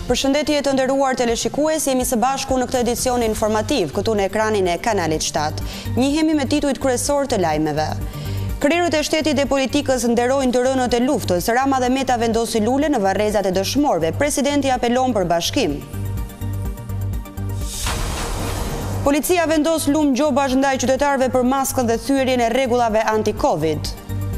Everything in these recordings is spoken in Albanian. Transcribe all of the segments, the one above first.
Përshëndetje të nderuar teleshikues, jemi së bashku në këtë edicion informativ, këtu në ekranin e kanalit 7. Njihemi me titujt kryesor të lajmeve. Krerët e shtetit dhe politikës nderojnë të rënët e luftës, Rama dhe Meta vendosi lule në varrezat e dëshmorëve, presidenti apelon për bashkim. Policia vendos lumë gjobash ndaj qytetarëve për maskën dhe thyerjen e rregullave anti-Covid.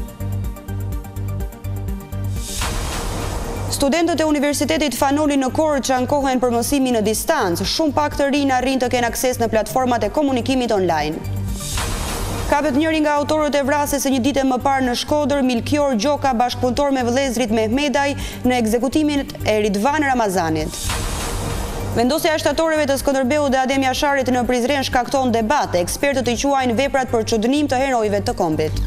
Studentët e Universitetit Fanoli në Korçë ankohen për mësimin në distancë, shumë pak të rinj arrin të kenë akses në platformat e komunikimit online. Kapet njëri nga autorët e vrasjes së një dite më parë në Shkodër, Milkior Gjoka, bashkëpunëtor me vëllezrit Mehmedaj në ekzekutimin e Ridvan Ramazanit. Vendosja e shtatorëve të Skënderbeut dhe Adem Jasharit në Prizren shkakton debate, ekspertët i quajnë veprat për çuditënim të herojve të kombit.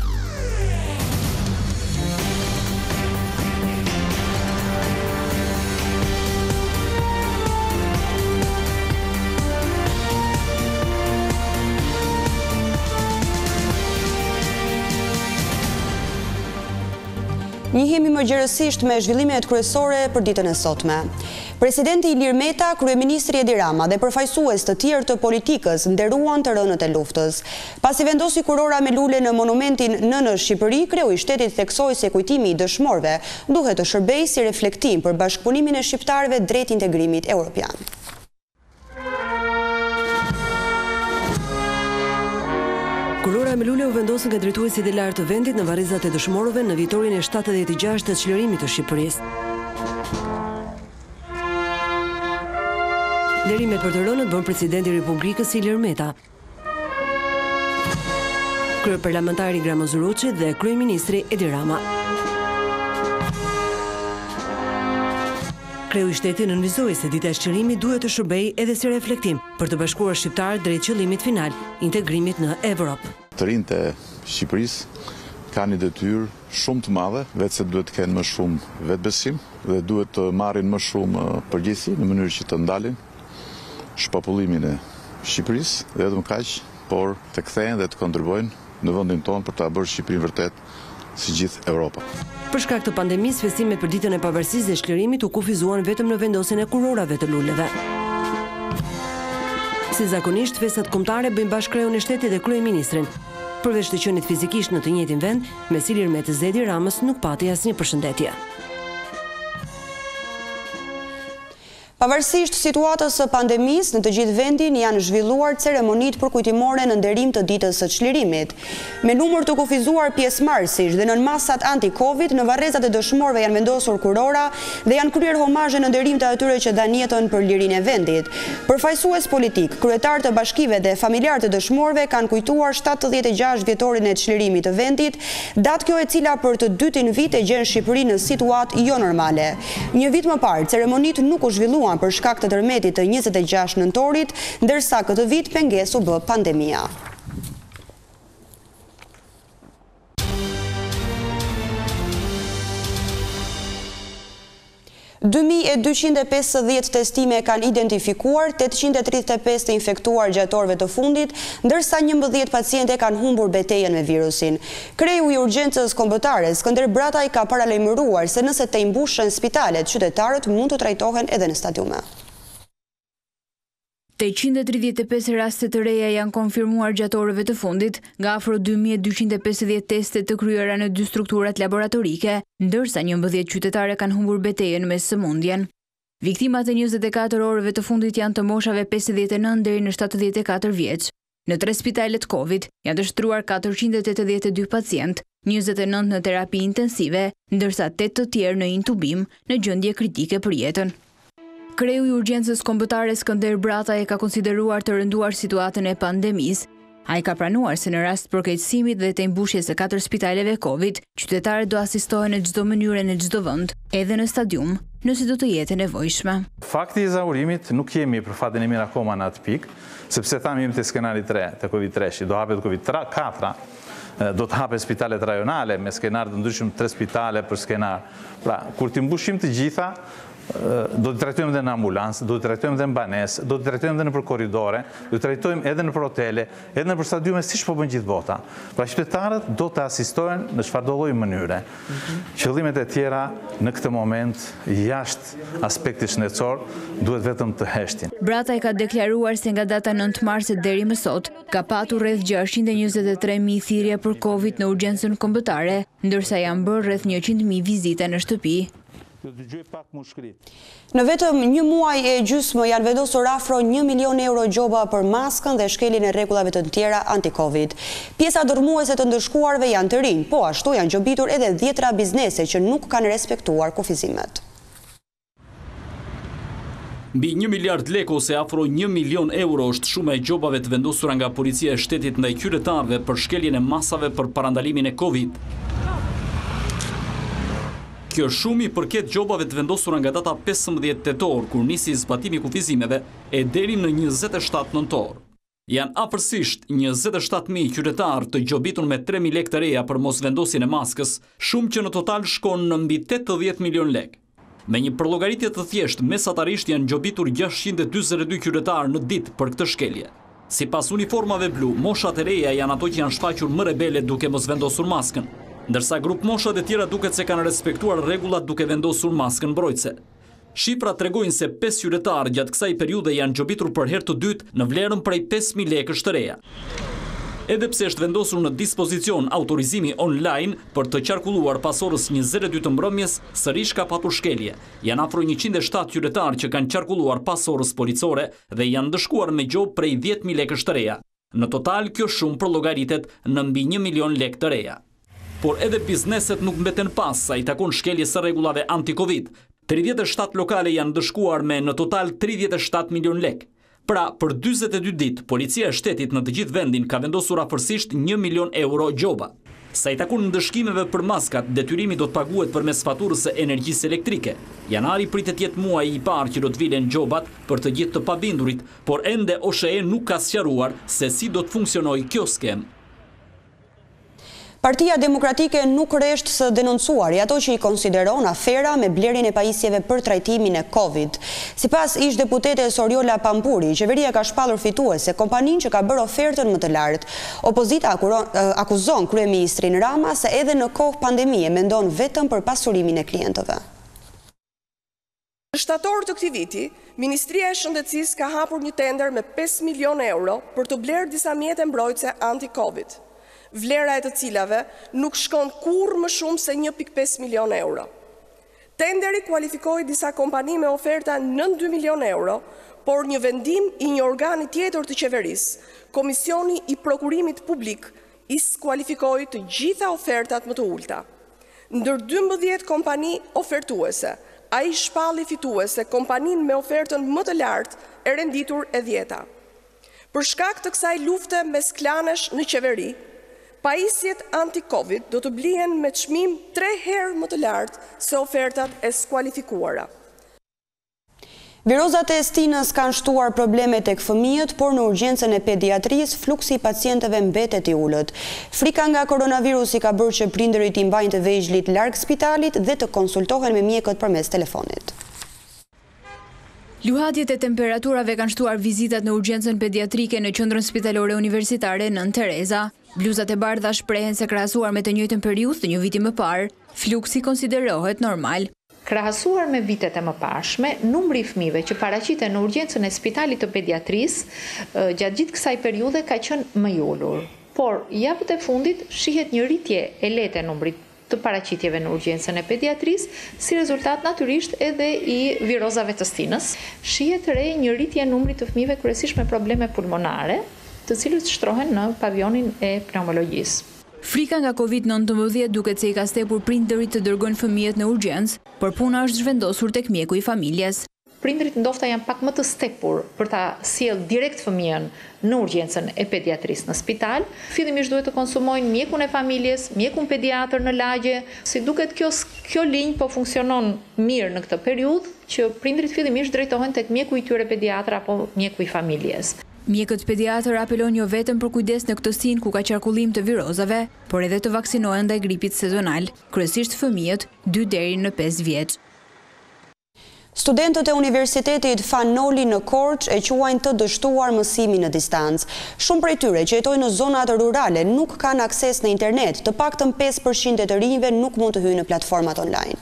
Njihemi më gjerësisht me zhvillimet kryesore për ditën e sotme. Presidenti Ilir Meta, kryeministri Edi Rama dhe përfaqësues të tjerë të politikës nderuan të rënët e luftës. Pasi vendosi kurora me lule në monumentin në Shqipëri, kreu i shtetit theksoi se kujtimi i dëshmorëve duhet të shërbejë si reflektim për bashkëpunimin e shqiptarëve drejt integrimit evropian. Kurora me lule u vendosën nga drejtuesit e lartë të vendit në varrezat e dëshmorëve në vitorin e 76 të çlirimit të Shqipërisë. Nderimet për të rënët bën presidenti i Republikës Ilir Meta, kryeparlamentari Gramo Zuruçi dhe kryeministri Edi Rama. Kreu i shtetit nënvizoi se dita e shqërimit duhet të shërbejë edhe si reflektim për të bashkuar shqiptarët drejt qëllimit final, integrimit në Evropë. Të rinjtë e Shqipërisë kanë një detyrë shumë të madhe, vetë se duhet të kenë më shumë vetbesim dhe duhet të marrin më shumë përgjegjësi në mënyrë që të ndalin shpopullimin e Shqipërisë dhe vetëm kaq, por të kthehen dhe të kontribuojnë në vendin tonë për ta bërë Shqipërinë vërtet si gjithë Evropa. Për shkak të pandemisë, festimet për ditën e pavarësisë dhe shklirimit u kufizuan vetëm në vendosjen e kurorave të luleve. Si zakonisht, festat kombëtare bëjnë bashkë kreun e shtetit dhe kryeministrin. Përveç të qenit fizikisht në të njëjtin vend, mes Ilir Metës dhe Edi Ramës nuk pati asnjë përshëndetje. Pavarësisht situatës së pandemisë, në të gjithë vendin janë zhvilluar ceremonitë përkujtimore në nderim të ditës së çlirimit. Me numër të kufizuar pjesëmarrësish dhe nën masat anti-Covid, në varrezat e dëshmorëve janë vendosur kurora dhe janë kryer homazhe në nderim të atyre që dan jetën për lirinë e vendit. Përfaqësues politik, kryetar të bashkive dhe familjar të dëshmorëve kanë kujtuar 76 vjetorin e çlirimit të vendit, datë kjo e cila për të dytin vit e gjen Shqipërinë në situatë jo normale. Një vit më parë, ceremonitë nuk u zhvilluan për shkak të tërmetit të 26 nëntorit, ndërsa këtë vit pengesë u bë pandemia. (2250 testime kanë identifikuar, 835 të infektuar gjatë orëve të fundit, ndërsa 11 paciente kanë humbur betejën me virusin. Kreu i urgjencës kombëtare Skënder Brataj ka paralajmëruar se nëse të mbushen spitalet, qytetarët mund të trajtohen edhe në stadiume. 835 raste të reja janë konfirmuar gjatë orëve të fundit, nga afro 2250 teste të kryera në 2 strukturat laboratorike, ndërsa 11 qytetare kanë humbur betejën me sëmundjen. Viktimat e 24 orëve të fundit janë të moshave 59 deri në 74 vjeç. Në 3 spitalet Covid janë dështruar 482 pacient, 29 në terapi intensive, ndërsa 8 të tjerë në intubim në gjendje kritike për jetën. Kreu i urgjencës kombëtare Skënder Brataj e ka konsideruar të rënduar situatën e pandemisë. Ai ka pranuar se në rast përkeqësimit dhe të mbushjes së 4 spitaleve Covid, qytetarët do asistohen në çdo mënyrë në çdo vend, edhe në stadium, nëse do të jetë nevojshme. Fakti i ezaurimit nuk jemi për fatin e mirë akoma në atë pikë, sepse thamë jemi te skenari 3 të Covid-3, do hapet Covid-4, do të hapet spitalet rajonale me skenar të ndryshëm 3 spitale për skenar. Pra, kur të mbushim të gjitha, do të trajtojmë edhe në ambulancë, do të trajtojmë edhe në banesë, do të trajtojmë edhe në për korridore, do të trajtojmë edhe në për hotele, edhe në për stadiume, siç po bën gjithë bota. Pra qytetarët do të asistohen në çfarëdo lloj mënyre. Qëllimet e tjera në këtë moment jashtë aspektit shëndetësor duhet vetëm të heshtin. Brataj ka deklaruar se nga data 9 marsit deri më sot ka patur rreth 623.000 thirrje për Covid në urgjencën kombëtare, ndërsa janë bërë rreth 100.000 vizita në shtëpi. Në vetëm një muaj e gjysmë janë vendosur afro 1 milion euro gjoba për maskën dhe shkeljen e rregullave të tjera anti-Covid. Pjesa dërmuese të ndëshkuarve janë të rinj, po ashtu janë gjobitur edhe 10 biznese që nuk kanë respektuar kufizimet. Mbi 1 miliard lekë ose afro 1 milion euro është shuma e gjobave të vendosura nga policia e shtetit ndaj qytetarëve për shkeljen e masave për parandalimin e Covid. Kjo shumë i përket gjobave të vendosura nga data 15 tetor, kur nisi zbatimi kufizimeve, e deri në 27 nëntor. Janë afërsisht 27.000 qytetarë të gjobitur me 3.000 lekë të reja për mos vendosjen e maskës, shumë që në total shkon në mbi 80 milion lekë. Me një përllogaritje të thjeshtë, mesatarisht janë gjobitur 642 qytetarë në ditë për këtë shkelje. Sipas uniformave blu, moshat e reja janë ato që janë shfaqur më rebele duke mos vendosur maskën, ndërsa grup moshat e tjera duket se kanë respektuar rregullat duke vendosur maskën mbrojtëse. Shifrat tregojnë se 5 qytetarë gjatë kësaj periudhe janë gjobitur për herë të dytë në vlerën prej 5.000 lekësh të reja. Edhe pse është vendosur në dispozicion autorizimi online për të qarkulluar pas orës 22 të mbrëmjes, sërish ka patur shkelje. Janë afro 107 qytetarë që kanë qarkulluar pas orës policore dhe janë dëshkuar me gjobë prej 10.000 lekësh të reja. Në total, kjo shumë përllogaritet në mbi 1 milion lekë të reja. Por edhe bizneset nuk mbeten pas sa i takon shkeljes së rregullave anti-Covid. 37 lokale janë dëshkuar me në total 37 milion lekë. Pra, për 42 ditë, policia e shtetit në të gjithë vendin ka vendosur afërsisht 1 milion euro gjoba. Sa i takon ndëshkimeve për maskat, detyrimi do të paguhet përmes faturës së energjisë elektrike. Janari pritet jetë muaji i parë që do të vilen gjobat për të gjithë të pabindurit, por ende OSHE nuk ka sqaruar se si do të funksionojë kjo skem. Partia Demokratike nuk resht së denoncuari ato që i konsideron afera me blerjen e pajisjeve për trajtimin e Covid. Sipas ish deputete Soriola Pampuri, qeveria ka shpallur fituese kompaninë që ka bërë ofertën më të lartë. Opozita akuzon kryeministrin Rama se edhe në kohë pandemie mendon vetëm për pasurimin e klientëve. Në shtator të këtij viti, Ministria e Shëndetësisë ka hapur një tender me 5 milion euro për të blerë disa mjete mbrojtëse anti-Covid, vlera e të cilave nuk shkon kurrë më shumë se 1.5 milion euro. Tenderi kualifikoi disa kompani me oferta nën 2 milion euro, por një vendim i një organi tjetër të qeverisë, Komisioni i Prokurimit Publik, i skualifikoi të gjitha ofertat më të ulta. Ndër 12 kompani ofertuese, ai shpalli fituese kompaninë me ofertën më të lartë e renditur e 10. Për shkak të kësaj lufte mes klanesh në qeveri, pajisjet anti-Covid do të blihen me çmim 3 herë më të lartë se ofertat e skualifikuara. Virozat e stinës kanë shtuar probleme tek fëmijët, por në urgjencën e pediatrisë fluksi i pacientëve mbetet i ulët. Frika nga koronavirusi ka bërë që prindërit i mbajnë të vegjëlit larg spitalit dhe të konsultohen me mjekët përmes telefonit. Luhatjet e temperaturave kanë shtuar vizitat në urgjencën pediatrike në qendrën spitalore universitare Nën Tereza. Bluzat e bardha shprehen se krahasuar me të njëjtën periudhë të një viti më parë, fluksi konsiderohet normal. Krahasuar me vitet e mëparshme, numri i fëmijëve që paraqiten në urgjencën e spitalit të pediatrisë gjatë gjithë kësaj periudhe ka qenë më i ulur. Por javët e fundit shihet një rritje e lehtë e numrit të paraqitjeve në urgjencën e pediatrisë, si rezultat natyrisht edhe i virozave të stinës. Shihet re një rritje e numrit të fëmijëve kryesisht me probleme pulmonare, të cilët shtrohen në pavionin e pneumologjisë. Frika nga Covid-19 duket se i ka stepur prindërit të dërgojnë fëmijët në urgjencë, por puna është zhvendosur tek mjeku i familjes. Prindërit ndoshta janë pak më të stepur për ta sjellë direkt fëmijën në urgjencën e pediatrisë në spital. Fillimisht duhet të konsumojnë mjekun e familjes, mjekun pediatër në lagje. Si duket kjo linjë po funksionon mirë në këtë periudhë që prindërit fillimisht drejtohen tek mjeku i tyre pediatër apo mjeku i familjes. Mjekët pediatër apelon jo vetëm për kujdes në këtë stin ku ka qarkullim të virozave, por edhe të vaksinohen ndaj gripit sezonal, kryesisht fëmijët 2 deri në 5 vjeç. Studentët e Universitetit Fanoli në Korçë e quajnë të dështuar mësimin në distancë. Shumë prej tyre që jetojnë në zonat rurale nuk kanë akses në internet, të paktën 5% e të rinjve nuk mund të hyjnë në platformat online.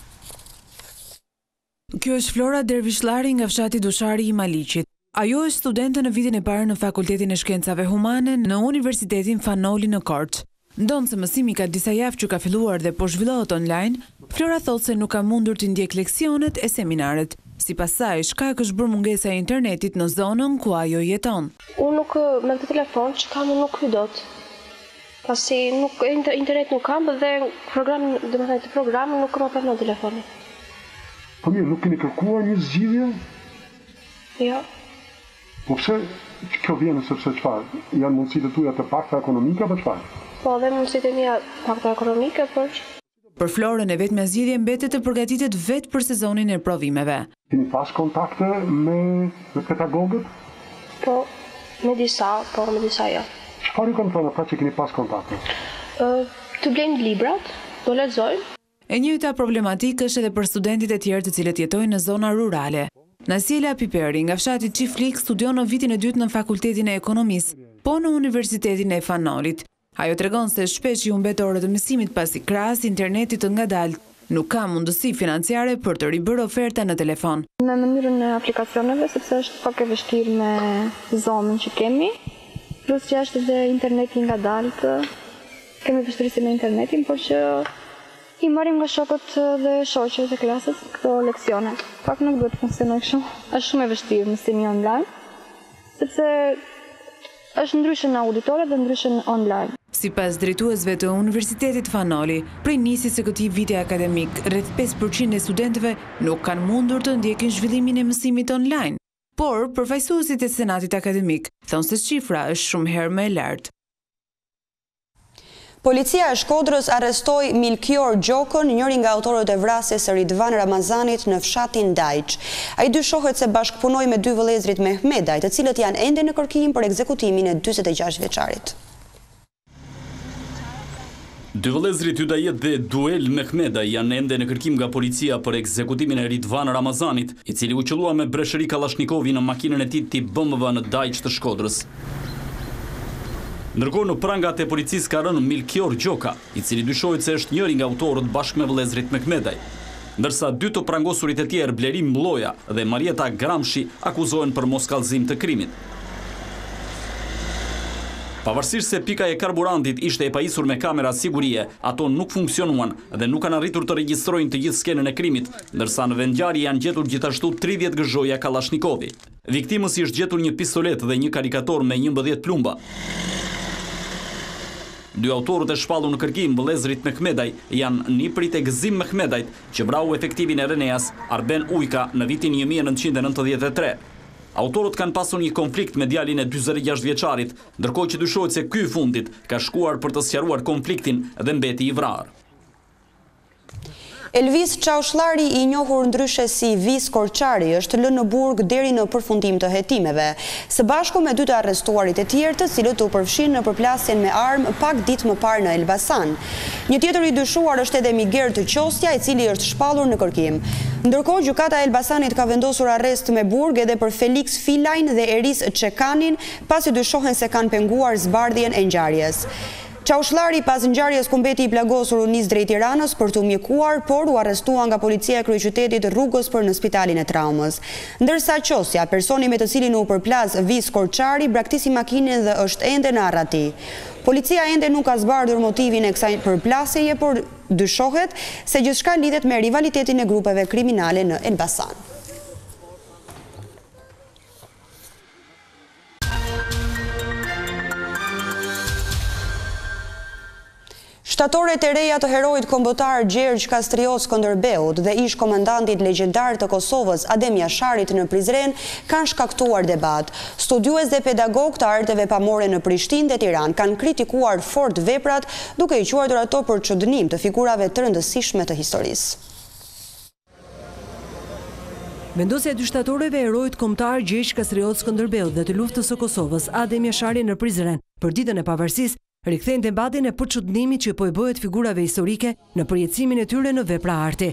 Kjo është Flora Dervishlari nga fshati Dushari i Maliqit. Ajo është studente në vitin e parë në Fakultetin e Shkencave Humane në Universitetin Fanoli në Korçë. Ndonë se mësimi ka disa javë që ka filluar dhe po zhvillohet online, Flora thotë se nuk ka mundur të ndjek leksionet e seminaret. Sipas saj, shkak është bërë mungesa e internetit në zonën ku ajo jeton. Unë nuk me këtë telefon që kam nuk hy dot. Pasi internet nuk kam dhe program nuk më pranon telefoni. Po mirë, nuk keni kërkuar një zgjidhje? Jo. Po pse kjo vjen sepse çfarë? Janë mundësitë tuaja të pakta ekonomike apo çfarë? Po dhe mundësitë e mia pakta ekonomike, Për Florën e vetmja zgjidhje mbetet të përgatitet vetë për sezonin e provimeve. Keni pas kontakte me pedagogët? Po, me disa jo. Çfarë ju kanë thënë ata që keni pas kontakte? Të blejnë librat, do lexojnë. E njëjta problematikë është edhe për studentit e tjerë të cilët jetojnë në zona rurale. Nasiela Piperi nga fshati Çiflik studion në vitin e dytë në Fakultetin e Ekonomisë, po në Universitetin e Fanolit. Ajo tregon se shpesh ju mbet orët e mësimit pasi krahas internetit të ngadalt nuk ka mundësi financiare për të ribërë oferta në telefon. Me mënyrën e aplikacioneve, sepse është pak e vështirë me zonën që kemi, plus që është dhe interneti ngadalt, kemi vështirësi me internetin, por që i marrim nga shokët dhe shoqet e klasës këto leksione. Pak nuk duhet të funksionojë kështu. Është shumë e vështirë mësimi online, sepse është ndryshe në auditore dhe ndryshe në online. Sipas drejtuesve të Universitetit Fanoli, prej nisjes së këtij viti akademik, rreth 5% e studentëve nuk kanë mundur të ndjekin zhvillimin e mësimit online. Por, përfaqësuesit e Senatit Akademik thonë se shifra është shumë herë më e lartë. Policia e Shkodrës arrestoi Milkior Gjokën, njëri nga autorët e vrasjes së Ridvan Ramazanit në fshatin Dajç. Ai dyshohet se bashkëpunoi me 2 vëllezrit Mehmedaj, të cilët janë ende në kërkim për ekzekutimin e 46 vjeçarit. 2 vëllezrit Hydajet dhe Duel Mehmedaj janë ende në kërkim nga policia për ekzekutimin e Ridvan Ramazanit, i cili u qellua me breshëri Kallashnikovi në makinën e tij tip BMW në Dajç të Shkodrës. Ndërkohë në prangat e policisë ka rënë Milkior Gjoka, i cili dyshohet se është njëri nga autorët bashkë me vëllezrit Mehmedaj. Ndërsa 2 të prangosurit e tjerë, Blerim Mloja dhe Marieta Gramshi, akuzohen për moskallëzim të krimit. Pavarësisht se pika e karburantit ishte e pajisur me kamera sigurie, ato nuk funksionuan dhe nuk kanë arritur të regjistrojnë të gjithë skenën e krimit, ndërsa në vendngjarje janë gjetur gjithashtu 30 gëzhoja Kallashnikovi. Viktimës i është gjetur një pistolet dhe një karikator me 11 plumba. 2 autorët e shpallur në kërkim, vëllezrit Mehmedaj, janë niprit e Gëzim Mehmedajt, që vrau efektivin e Reneas, Arben Ujka, në vitin 1993. Autorët kanë pasur një konflikt me djalin e 46 vjeçarit, ndërkohë që dyshohet se ky i fundit ka shkuar për të sqaruar konfliktin dhe mbeti i vrarë. Elvis Çaushlari, i njohur ndryshe si Vis Korçari, është lënë në burg deri në përfundim të hetimeve, së bashku me 2 të arrestuarit e tjerë, të cilët u përfshin në përplasjen me armë pak ditë më parë në Elbasan. Një tjetër i dyshuar është edhe Miger të Qostja, i cili është shpallur në kërkim. Ndërkohë, gjykata e Elbasanit ka vendosur arrest me burg edhe për Felix Filajn dhe Eris Çekanin, pasi dyshohen se kanë penguar zbardhjen e ngjarjes. Çaushlari pas ngjarjes ku mbeti i plagosur u nis drejt Tiranës për t'u mjekuar, por u arrestua nga policia e kryeqytetit rrugës për në spitalin e traumës. Ndërsa Qosja, personi me të cilin u përplas Vis Korçari, braktisi makinën dhe është ende në arrati. Policia ende nuk ka zbardhur motivin e kësaj përplasjeje, por dyshohet se gjithçka lidhet me rivalitetin e grupeve kriminale në Elbasan. Shtatore të reja të herojt kombëtar Gjergj Kastrios Skënderbeut dhe ish komandantit legjendar të Kosovës Adem Jasharit në Prizren kanë shkaktuar debat. Studiues dhe pedagog të arteve pamore në Prishtinë dhe Tiranë kanë kritikuar fort veprat, duke i quajtur ato për çuditnim të figurave të rëndësishme të historisë. Vendosja e 2 shtatorëve herojt kombëtar Gjergj Kastrios Skënderbeut dhe të luftës së Kosovës Adem Jashari në Prizren për ditën e pavarësisë rikthejnë debatin e përçuditnimit që po i bëhet figurave historike në përjetësimin e tyre në vepra arti.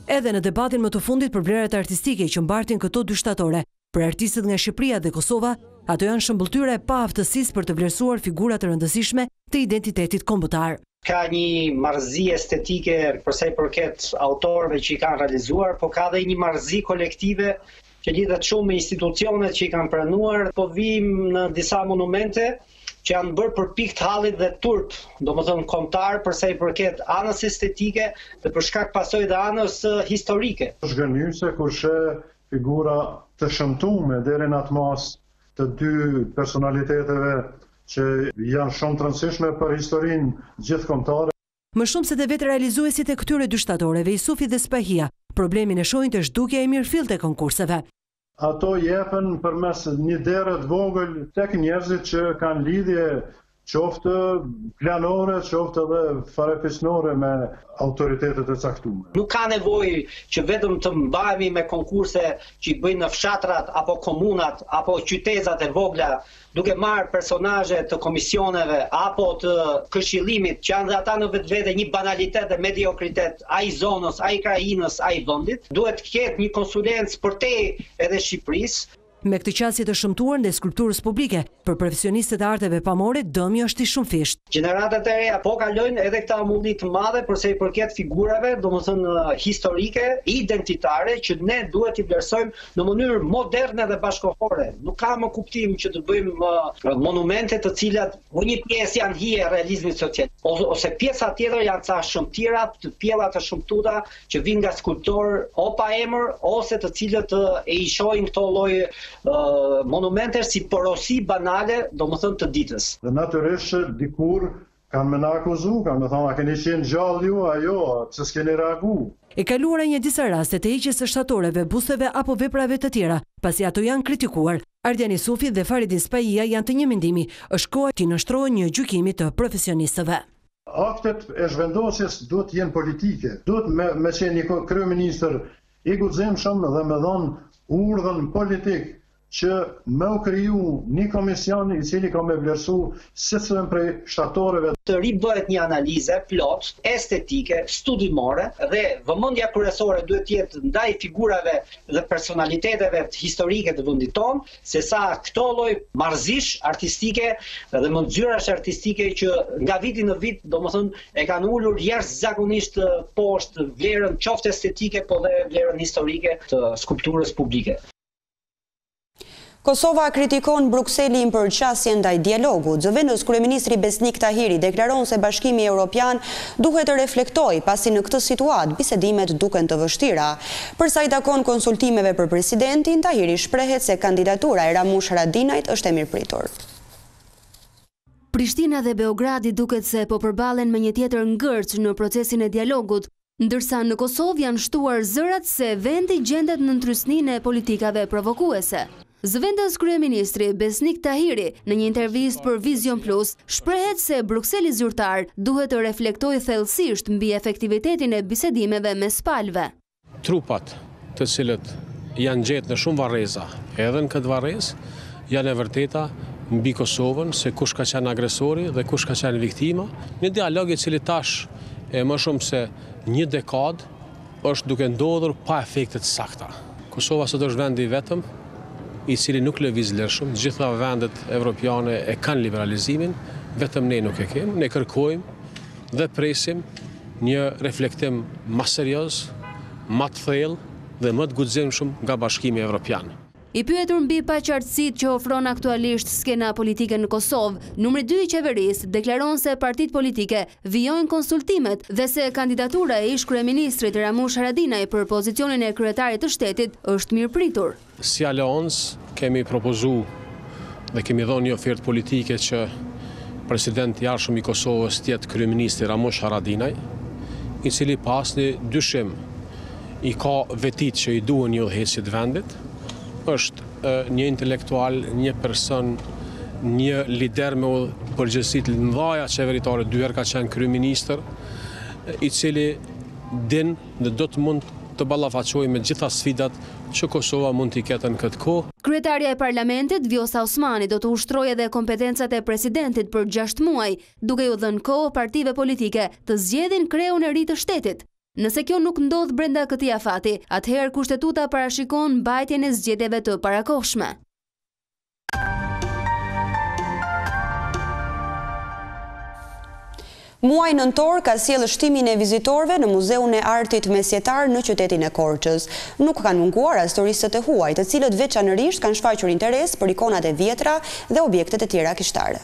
Edhe në debatin më të fundit për vlerat artistike që mbartin këto dy shtatore, për artistët nga Shqipëria dhe Kosova, ato janë shëmbëltyra e pa aftësisë për të vlerësuar figura të rëndësishme të identitetit kombëtar. Ka një marrëzi estetike për sa i përket autorëve që i kanë realizuar, po ka dhe një marrëzi kolektive që lidhet shumë me institucionet që i kanë pranuar, po vim në disa monumente që janë bërë për pikë të hallit dhe turp, domethënë kombëtar për sa i përket anës estetike dhe për shkak pasojë dhe anës historike. Zhgënjyse kur sheh figura të shëmtuar deri në atë mas të dy personaliteteve që janë shumë të rëndësishme për historinë gjithkombëtare. Më shumë se të vetë realizuesit e këtyre dy shtatoreve, Isufi dhe Spahia, problemin e shohin të zhdukja e mirëfillt e konkurseve. Ato jepen përmes një dere të vogël tek njerëzit që kanë lidhje qoftë planore, qoftë edhe farefisnore me autoritetet e caktuara. Nuk ka nevojë që vetëm të mbahemi me konkurse që i bëjnë në fshatrat apo komunat apo qytetat e vogla, duke marrë personazhe të komisioneve apo të këshillimit që janë dhe ata në vetvete një banalitet dhe mediokritet ai zonës, ai krajinës, ai vendit. Duhet të ketë një konsulencë për te edhe Shqipërisë. Me këtë qasje të shëmtuar ndaj skulpturës publike, për profesionistët e arteve pamore, dëmi është i shumëfisht. Gjeneratat e reja po kalojnë edhe këta amulli të madhe përse i përket figurave, domethënë historike, identitare, që ne duhet i vlerësojmë në mënyrë moderne dhe bashkëkohore. Nuk ka më kuptim që të bëjmë monumente të cilat një pjesë janë hije realizmit social, ose pjesa tjetër janë ca shëmtira, të pjella të shëmtuara që vijnë nga skulptor o pa emër ose të cilët e i shohin këto lloj monumente si porosi banale, domethënë të ditës. Dhe natyrisht që dikur kanë me na akuzu, kanë me thonë, a keni qenë gjallë ju, ajo, pse s'keni reagu. E kaluara një disa raste të heqjes së shtatoreve, busteve apo veprave të tjera, pasi ato janë kritikuar. Ardian Isufi dhe Faridin Spahia janë të një mendimi, është koha të nështrohen një gjykimi të profesionistëve. Aktet e zhvendosjes duhet të jenë politike, duhet me qenë një kryeministër i guximshëm dhe me dhënë urdhën politik që me u kriju një komision i cili ka me vlerësu secilën prej shtatoreve. Të ribëhet një analize plot, estetike, studimore dhe vëmendja kryesore duhet të jetë ndaj figurave dhe personaliteteve historike të vendit tonë, sesa këto lloj marrëzish artistike dhe mënyrësh artistike që nga viti në vit, domethënë e kanë ulur jashtëzakonisht poshtë vlerën qoftë estetike po dhe vlerën historike të skulpturës publike. Kosova kritikon Brukselin për qasjen ndaj dialogut. Zëvendës kryeministri Besnik Tahiri deklaron se Bashkimi Evropian duhet të reflektojë pasi në këtë situatë bisedimet duken të vështira. Për sa i takon konsultimeve për presidentin, Tahiri shprehet se kandidatura e Ramush Haradinajt është e mirëpritur. Prishtina dhe Beogradi duket se po përballen me një tjetër ngërç në procesin e dialogut, ndërsa në Kosovë janë shtuar zërat se vendi gjendet në ndrysninë e politikave provokuese. Zëvendës kryeministri Besnik Tahiri në një intervistë për Vision Plus shprehet se Brukseli zyrtar duhet të reflektojë thellësisht mbi efektivitetin e bisedimeve mes palëve. Trupat të cilët janë gjetë në shumë varreza, edhe në këtë varrezë, janë e vërteta mbi Kosovën se kush ka qenë agresori dhe kush ka qenë viktima. Një dialog i cili tash e më shumë se një dekadë është duke ndodhur pa efekte të sakta. Kosova sot është vendi vetëm i cili nuk lëviz lërshëm, gjitha vendet evropiane e kanë liberalizimin, vetëm ne nuk e kemë, ne kërkojmë dhe presim një reflektim më serioz, më të thellë dhe më të guximshëm nga Bashkimi Evropian. I pyetur mbi paqartësitë që ofron aktualisht skena politike në Kosovë, numri 2 i qeverisë deklaron se partitë politike vijojnë konsultimet dhe se kandidatura e ish kryeministrit Ramush Haradinaj për pozicionin e kryetarit të shtetit është mirëpritur. Si aleancë kemi propozu dhe kemi dhënë një ofertë politike që presidenti i ardhshëm i Kosovës të jetë kryeministri Ramush Haradinaj, i cili pas një dyshim i ka vetit që i duhen një udhëheqësit vendit, është një intelektual, një person, një lider me përgjegjësitë të mëdha qeveritare, 2 herë ka qenë kryeministër, i cili din dhe do të mund të ballafaqojë me gjitha sfidat që Kosova mund t'i ketë në këtë kohë. Kryetaria e Parlamentit, Vjosa Osmani, do të ushtrojë edhe kompetencat e presidentit për 6 muaj, duke ju dhënë kohë partive politike të zgjedhin kreun e ri të shtetit. Nëse kjo nuk ndodh brenda këtij afati, atëherë kushtetuta parashikon mbajtjen e zgjedhjeve të parakohshme. Muaji nëntor ka sjellë shtimin e vizitorëve në Muzeun e Artit Mesjetar në qytetin e Korçës. Nuk kanë munguar as turistët e huaj, të cilët veçanërisht kanë shfaqur interes për ikonat e vjetra dhe objektet e tjera kishtare.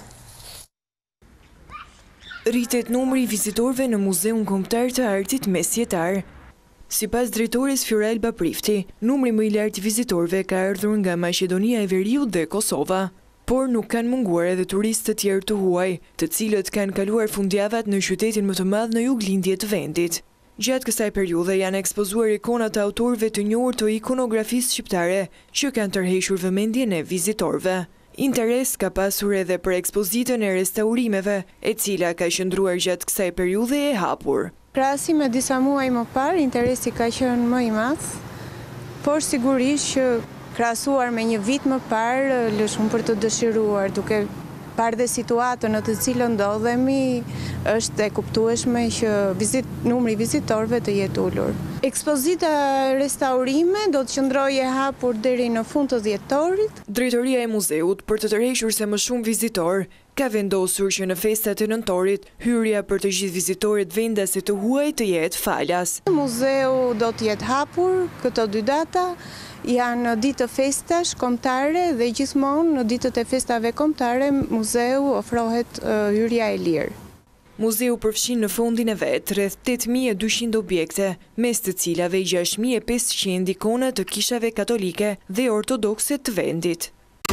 Rritet numri i vizitorëve në Muzeun Kombëtar të Artit Mesjetar. Sipas drejtores Fiorelba Prifti, numri më i lartë i vizitorëve ka ardhur nga Maqedonia e Veriut dhe Kosova, por nuk kanë munguar edhe turistë të tjerë të huaj, të cilët kanë kaluar fundjavat në qytetin më të madh në juglindje të vendit. Gjatë kësaj periudhe janë ekspozuar ikona të autorëve të njohur të ikonografisë shqiptare, që kanë tërhequr vëmendjen e vizitorëve. Interes ka pasur edhe për ekspozitën e restaurimeve, e cila ka qëndruar gjatë kësaj periudhe e hapur. Krahasim me disa muaj më parë, interesi ka qenë më i madh, por sigurisht që krahasuar me një vit më parë, lë shumë për të dëshiruar, duke parë dhe situatën në të cilën ndodhemi, është e kuptueshme që numri vizitorëve të jetë ulur. Ekspozita restaurime do të qëndrojë e hapur deri në fund të dhjetorit. Drejtoria e muzeut, për të tërhequr sa më shumë vizitor, ka vendosur që në festat e nëntorit, hyrja për të gjithë vizitorët vendase të huaj të jetë falas. Muzeu do të jetë hapur këto 2 data, janë ditë të festash kombëtare dhe gjithmonë në ditët e festave kombëtare muzeu ofrohet hyrja e lirë. Muzeu përfshin në fondin e vet rreth 8200 objekte, mes të cilave 6500 ikona të kishave katolike dhe ortodokse të vendit.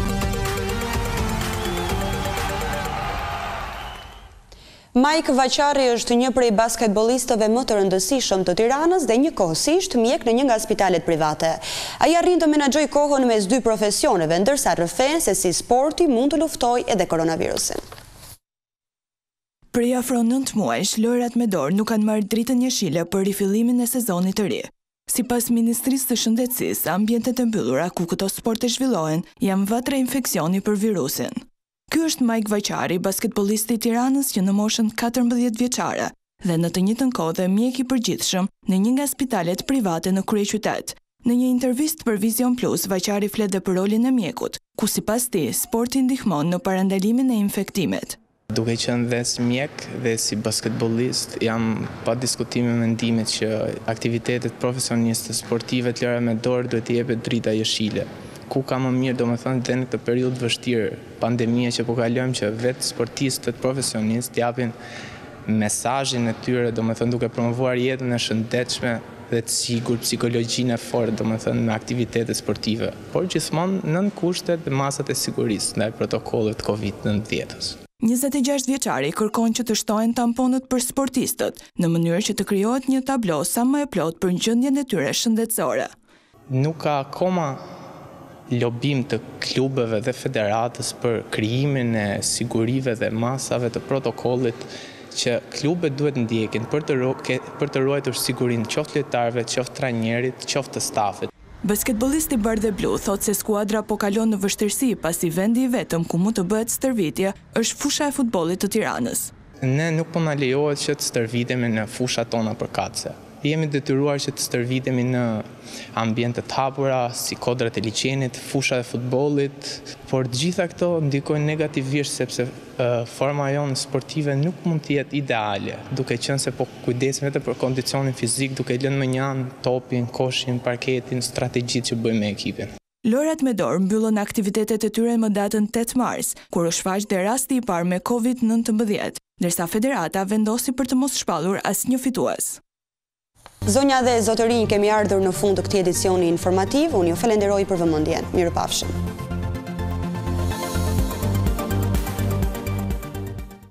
Mike Vaqari është një prej basketbolistëve më të rëndësishëm të Tiranës dhe njëkohësisht mjek në një nga spitalet private. Ai arrin të menaxhojë kohën mes 2 profesioneve, ndërsa rrëfen se si sporti mund të luftojë edhe koronavirusin. Prej afro 9 muajsh, lojrat me dorë nuk kanë marrë dritën jeshile për rifillimin e sezonit të ri. Sipas Ministrisë të Shëndetësisë, ambientet e mbyllura ku këto sporte zhvillohen janë vatra infeksioni për virusin. Ky është Mike Vaqari, basketbollisti i Tiranës që në moshën 14 vjeçare dhe në të njëjtën kohë dhe mjek i përgjithshëm në një nga spitalet private në kryeqytet. Në një intervistë për Vision Plus, Vaqari flet dhe për rolin e mjekut, ku sipas tij sporti ndihmon në parandalimin e infektimit. Duke qenë dhe si mjek dhe si basketbollist, jam pa diskutime mendimet që aktivitetet profesioniste sportive të lëra me dorë duhet t'i jepet drita jeshile. Ku ka më mirë, do më thënë, dhe në këtë periudhë vështirë, pandemia që po kalojmë, që vetë sportistët profesionistë japin mesazhin e tyre, do më thënë, duke promovuar jetën e shëndetshme dhe të sigur, psikologjinë e fortë, do më thënë, me aktivitete sportive, por gjithmonë nën kushtet dhe masat e sigurisë ndaj protokollit COVID-19. 26 vjeçari kërkon që të shtohen tamponët për sportistët, në mënyrë që të krijohet një tablo sa më e plot për gjendjen e tyre shëndetësore. Nuk ka akoma lobim të klubeve dhe federatës për krijimin e sigurive dhe masave të protokollit që klubet duhet ndjekin për të ruajtur sigurinë qoftë lojtarëve, qoftë trajnerit, qoftë të stafit. Basketbollisti bardhë blu thot se skuadra po kalon në vështirësi pasi vendi i vetëm ku mund të bëhet stërvitje është fusha e futbollit të Tiranës. Ne nuk po na lejohet që të stërvitemi në fushat tona përkatëse. Jemi detyruar që të stërvitemi në ambiente të hapura, si kodrat e liçenit, fusha e futbollit, por të gjitha këto ndikojnë negativisht sepse forma jonë sportive nuk mund të jetë ideale, duke qenë se po kujdesim vetëm për kondicionin fizik, duke lënë më një anë topin, koshin, parketin, strategjitë që bëjmë me ekipin. Lojrat me dorë mbyllën aktivitetet e tyre më datën 8 mars, kur u shfaq dhe rasti i parë me COVID-19, ndërsa federata vendosi për të mos shpallur asnjë fitues. Zonja dhe zotërinj, kemi ardhur në fund të këtij edicioni informativ. Unë ju falenderoj për vëmendjen. Mirupafshim.